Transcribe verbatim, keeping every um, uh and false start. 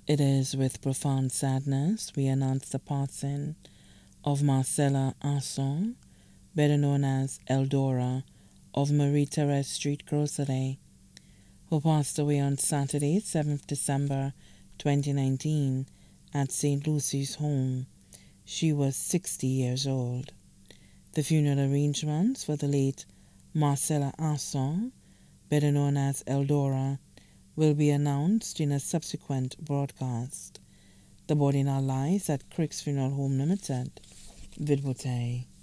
It is with profound sadness we announce the passing of Marcella Asson, better known as Eldora, of Marie Therese Street Grocery, who passed away on Saturday, seventh December twenty nineteen, at Saint Lucy's home. She was sixty years old. The funeral arrangements for the late Marcella Asson, better known as Eldora, will be announced in a subsequent broadcast. The body now lies at Crick's Funeral Home Limited, Vidbote.